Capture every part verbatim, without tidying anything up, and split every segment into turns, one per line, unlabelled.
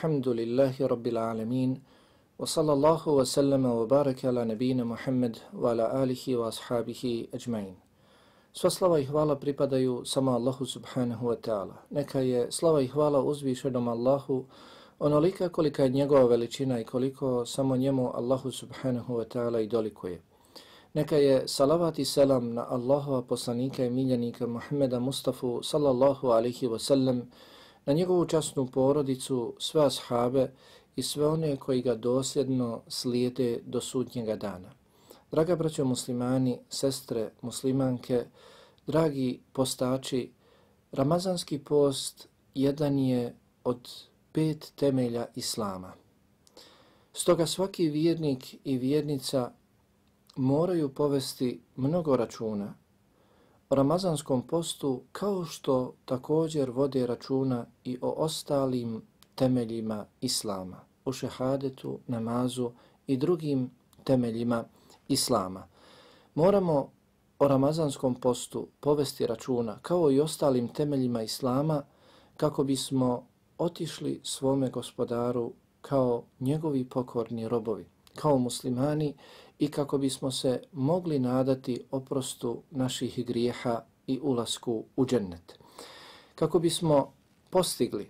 Alhamdulillahi Rabbil Alamin. Wa sallallahu wa sallama wa baraka ala nabina Muhammad wa ala alihi wa ashabihi ajmain. Sva slava i hvala pripadaju samo Allahu subhanahu wa ta'ala. Neka je slava i hvala uzvišenom Allahu onolika kolika je njegova veličina i koliko samo njemu Allahu subhanahu wa ta'ala i dolikuje. Neka je salavat i selam na Allahova poslanika i miljenika Muhammeda Mustafa sallallahu alaihi wa sallam, na njegovu časnu porodicu, sve ashabe i sve one koji ga dosljedno slijede do sudnjega dana. Draga braćo muslimani, sestre muslimanke, dragi postači, Ramazanski post jedan je od pet temelja Islama. Stoga svaki vjernik i vjernica moraju povesti mnogo računa o Ramazanskom postu, kao što također vode računa i o ostalim temeljima Islama, o šehadetu, namazu i drugim temeljima Islama. Moramo o Ramazanskom postu povesti računa kao i ostalim temeljima Islama kako bismo otišli svome Gospodaru kao njegovi pokorni robovi, kao muslimani, i kako bismo se mogli nadati oprostu naših grijeha i ulasku u džennet. Kako bismo postigli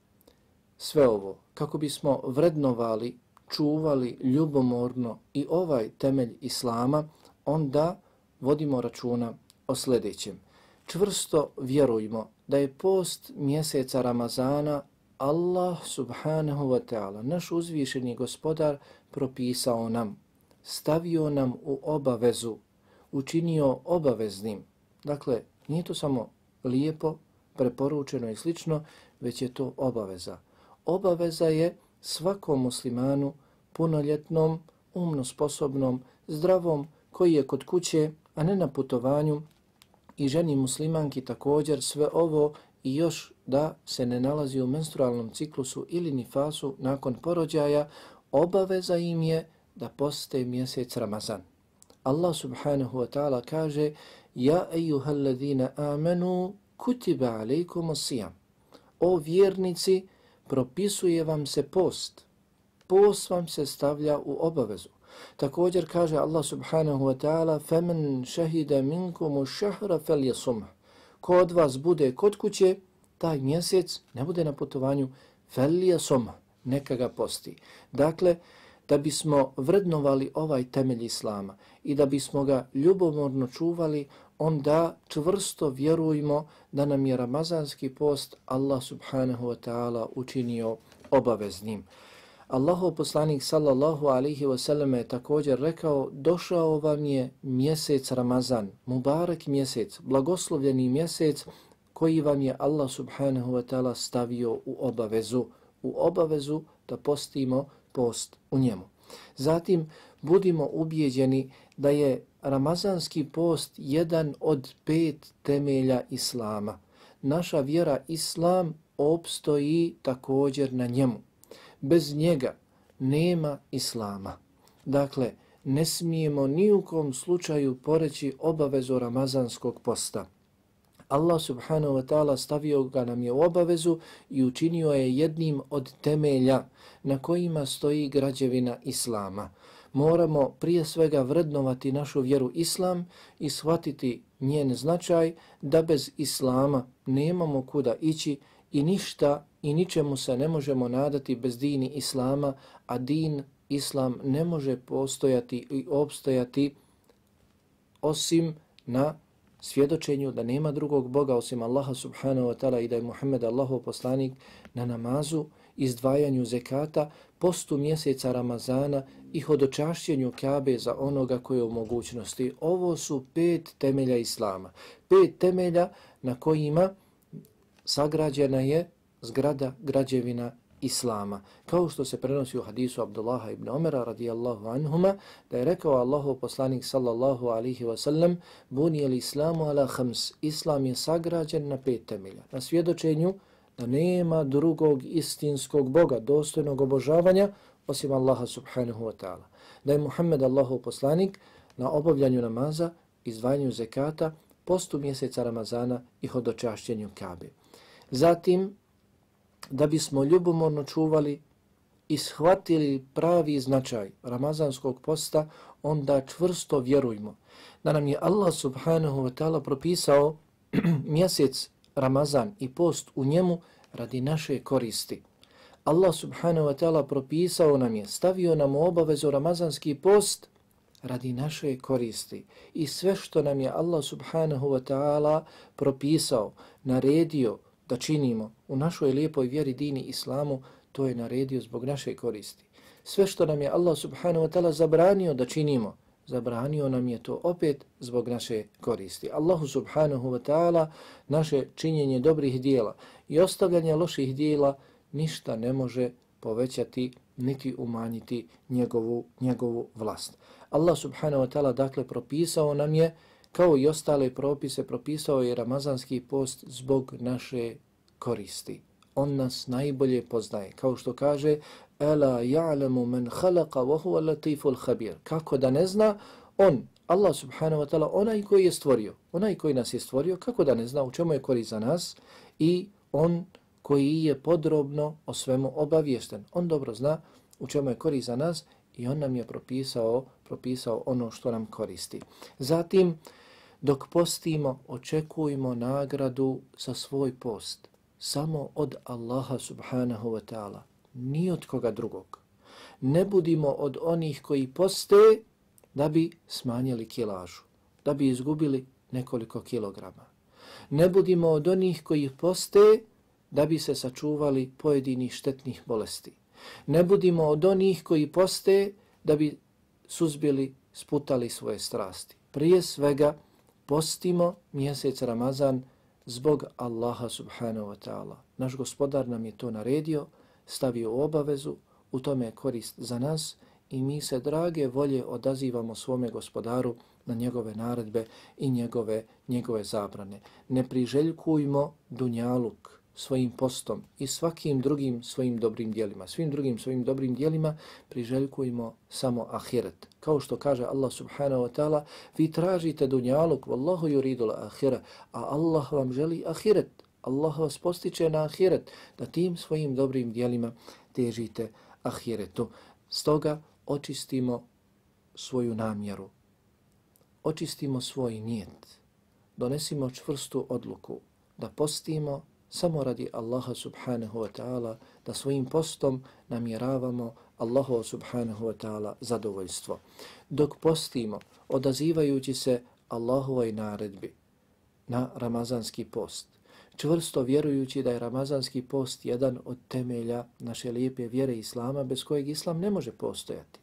sve ovo, kako bismo vrednovali, čuvali ljubomorno i ovaj temelj Islama, onda vodimo računa o sljedećem. Čvrsto vjerujmo da je post mjeseca Ramazana Allah subhanahu wa ta'ala, naš uzvišeni Gospodar, propisao nam, stavio nam u obavezu, učinio obaveznim. Dakle, nije to samo lijepo, preporučeno i slično, već je to obaveza. Obaveza je svakom muslimanu, punoljetnom, umno sposobnom, zdravom, koji je kod kuće, a ne na putovanju, i ženi muslimanki također sve ovo, i još da se ne nalazi u menstrualnom ciklusu ili nifasu nakon porođaja, obaveza im je da poste mjesec Ramazan. Allah subhanahu wa ta'ala kaže: Ja ejuhal ladhina amanu kutiba alejkum sijam. O vjernici, propisuje vam se post. Post vam se stavlja u obavezu. Također kaže Allah subhanahu wa ta'ala: Femen šehida minkumu šahra fel jesumah. Ko od vas bude kod kuće, taj mjesec ne bude na putovanju, fel jesumah, neka ga posti. Dakle, da bismo vrednovali ovaj temelj Islama i da bismo ga ljubomorno čuvali, onda čvrsto vjerujmo da nam je Ramazanski post Allah subhanahu wa ta'ala učinio obaveznim. Allahov poslanik sallallahu alaihi wa sallam je također rekao: došao vam je mjesec Ramazan, mubarak mjesec, blagoslovljeni mjesec, koji vam je Allah subhanahu wa ta'ala stavio u obavezu, u obavezu da postimo post u njemu. Zatim, budimo ubijeđeni da je Ramazanski post jedan od pet temelja Islama. Naša vjera Islam opstoji također na njemu. Bez njega nema Islama. Dakle, ne smijemo ni u kom slučaju poreći obavezu Ramazanskog posta. Allah subhanahu wa ta'ala stavio ga nam je u obavezu i učinio je jednim od temelja na kojima stoji građevina Islama. Moramo prije svega vrednovati našu vjeru Islam i shvatiti njen značaj, da bez Islama nemamo kuda ići i ništa i ničemu se ne možemo nadati bez dini Islama, a din Islam ne može postojati i opstojati osim na svjedočenju da nema drugog Boga osim Allaha subhanahu wa ta'ala i da je Muhammed Allahov poslanik, na namazu, izdvajanju zekata, postu mjeseca Ramazana i hodočašćenju Kabe za onoga koji je u mogućnosti. Ovo su pet temelja Islama. Pet temelja na kojima sagrađena je zgrada, građevina Islama. Kao što se prenosi u hadisu Abdullaha ibn Omera radijallahu anhuma, da je rekao Allahov poslanik sallallahu alihi wasallam: bunijel islamu ala hams. Islam je sagrađen na pet temelja. Na svjedočenju da nema drugog istinskog Boga, dostojnog obožavanja, osim Allaha subhanahu wa ta'ala. Da je Muhammed Allahov poslanik na obavljanju namaza, izdvajanju zekata, postu mjeseca Ramazana i hodočašćenju Kabe. Zatim, da bismo ljubomorno čuvali i shvatili pravi značaj ramazanskog posta, onda čvrsto vjerujmo da nam je Allah subhanahu wa ta'ala propisao mjesec Ramazan i post u njemu radi naše koristi. Allah subhanahu wa ta'ala propisao nam je, stavio nam u obavezu ramazanski post radi naše koristi. I sve što nam je Allah subhanahu wa ta'ala propisao, naredio da činimo u našoj lijepoj vjeri dini islamu, to je naredio zbog naše koristi. Sve što nam je Allah subhanahu wa ta'ala zabranio da činimo, zabranio nam je to opet zbog naše koristi. Allahu subhanahu wa ta'ala naše činjenje dobrih dijela i ostavljanje loših dijela ništa ne može povećati niti umanjiti njegovu, njegovu vlast. Allah subhanahu wa ta'ala dakle propisao nam je, kao i ostale propise, propisao je ramazanski post zbog naše koristi. On nas najbolje poznaje. Kao što kaže Ela ja'lamu man khalaqa wa huwa latiful khabir. Kako da ne zna on, Allah subhanahu wa ta'ala, onaj koji je stvorio, onaj koji nas je stvorio, kako da ne zna u čemu je korist za nas i on koji je podrobno o svemu obaviješten. On dobro zna u čemu je korist za nas i on nam je propisao, propisao ono što nam koristi. Zatim, dok postimo, očekujmo nagradu za svoj post samo od Allaha subhanahu wa ta'ala, ni od koga drugog. Ne budimo od onih koji poste da bi smanjili kilažu, da bi izgubili nekoliko kilograma. Ne budimo od onih koji poste da bi se sačuvali pojedinih štetnih bolesti. Ne budimo od onih koji poste da bi suzbili, sputali svoje strasti. Prije svega postimo mjesec Ramazan zbog Allaha subhanahu wa ta'ala. Naš gospodar nam je to naredio, stavio u obavezu, u tome je korist za nas i mi se drage volje odazivamo svome gospodaru na njegove naredbe i njegove, njegove zabrane. Ne priželjkujmo dunjaluk svojim postom i svakim drugim svojim dobrim dijelima. Svim drugim svojim dobrim dijelima priželjkujmo samo ahiret. Kao što kaže Allah subhanahu wa ta'ala, vi tražite dunjaluk, wallahu yuridul ahira, a Allah vam želi ahiret. Allah vas postiče na ahiret, da tim svojim dobrim dijelima težite ahiretu. Stoga očistimo svoju namjeru, očistimo svoj nijet, donesimo čvrstu odluku da postimo samo radi Allaha subhanahu wa ta'ala, da svojim postom namjeravamo Allahu subhanahu wa ta'ala zadovoljstvo. Dok postimo, odazivajući se Allahovoj naredbi na ramazanski post, čvrsto vjerujući da je ramazanski post jedan od temelja naše lijepe vjere Islama, bez kojeg Islam ne može postojati.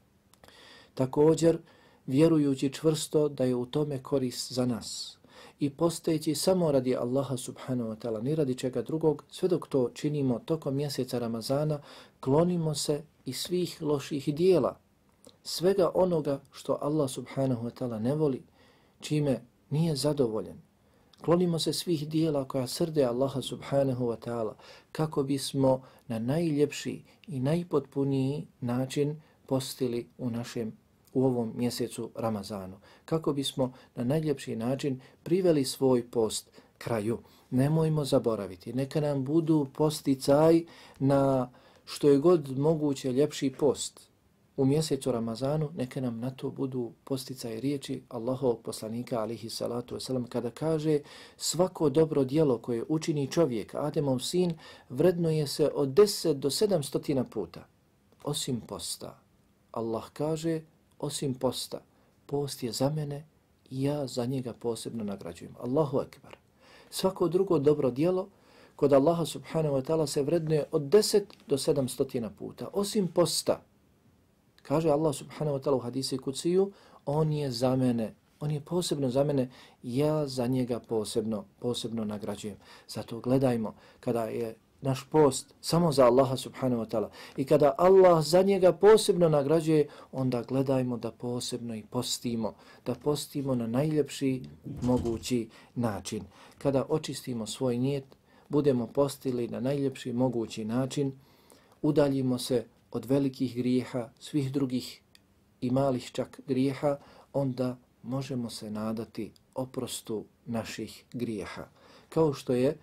Također, vjerujući čvrsto da je u tome korist za nas i postojeći samo radi Allaha subhanahu wa ta'ala, ni radi čega drugog, sve dok to činimo tokom mjeseca Ramazana, klonimo se i svih loših dijela, svega onoga što Allah subhanahu wa ta'ala ne voli, čime nije zadovoljen. Klonimo se svih dijela koja srde Allaha subhanahu wa ta'ala, kako bismo na najljepši i najpotpuniji način postili u našem u ovom mjesecu Ramazanu. Kako bismo na najljepši način priveli svoj post kraju. Nemojmo zaboraviti, neka nam budu posticaj na što je god moguće ljepši post. U mjesecu Ramazanu neka nam na to budu posticaj riječi Allahovog poslanika alihi salatu wasalam, kada kaže svako dobro djelo koje učini čovjek, Ademov sin, vrednuje se od deset do sedamstotina puta, osim posta. Allah kaže osim posta. Post je za mene i ja za njega posebno nagrađujem. Allahu akbar. Svako drugo dobro djelo kod Allaha subhanahu wa ta'ala se vrednuje od deset do sedamstotina puta, osim posta. Kaže Allah subhanahu wa ta'ala u hadisi kuciju, on je za mene, on je posebno za mene, ja za njega posebno, posebno nagrađujem. Zato gledajmo, kada je naš post samo za Allaha subhanahu wa ta'ala i kada Allah za njega posebno nagrađuje, onda gledajmo da posebno i postimo, da postimo na najljepši mogući način. Kada očistimo svoj nijet, budemo postili na najljepši mogući način, udaljimo se od velikih grijeha, svih drugih i malih čak grijeha, onda možemo se nadati oprostu naših grijeha. Kao što je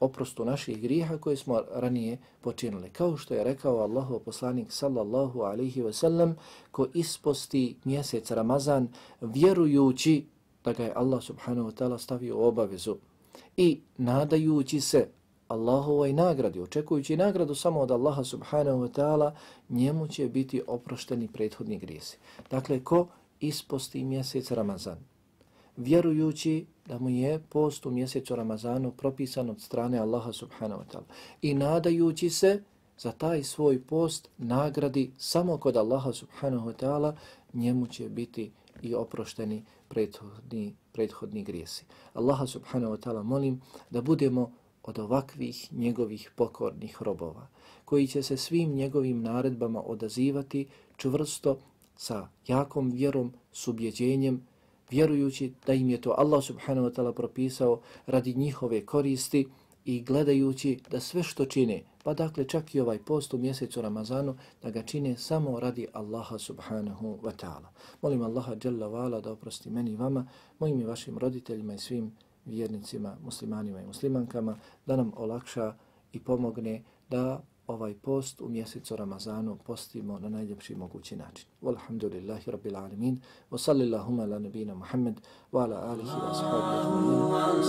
oprostu naših grijeha koje smo ranije počinili. Kao što je rekao Allahov poslanik sallallahu alaihi ve sellem, ko isposti mjesec Ramazan vjerujući da ga je Allah subhanahu wa ta'ala stavio u obavezu i nadajući se Allahovoj nagradi, očekujući nagradu samo od Allaha subhanahu wa ta'ala, njemu će biti oprošteni prethodni grijesi. Dakle, ko isposti mjesec Ramazan vjerujući da mu je post u mjesecu Ramazanu propisan od strane Allaha subhanahu wa ta'ala i nadajući se za taj svoj post nagradi samo kod Allaha subhanahu wa ta'ala, njemu će biti i oprošteni prethodni, prethodni grijesi. Allaha subhanahu wa ta'ala molim da budemo od ovakvih njegovih pokornih robova, koji će se svim njegovim naredbama odazivati čvrsto, sa jakom vjerom, s ubjeđenjem, vjerujući da im je to Allah subhanahu wa ta'ala propisao radi njihove koristi i gledajući da sve što čine, pa dakle čak i ovaj post u mjesecu Ramazanu, da ga čine samo radi Allaha subhanahu wa ta'ala. Molim Allaha dželle ve ala da oprosti meni i vama, mojim i vašim roditeljima i svim vjernicima, muslimanima i muslimankama, da nam olakša i pomogne da ovaj post u mjesecu Ramazanu postimo na najljepši mogući način. Walhamdulillahi rabbil alamin, wa sallillahuma ala nabina Muhammad, wa ala alihi wa ashabihi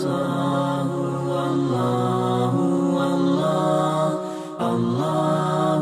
ajma'in. Allah, Allah, Allah.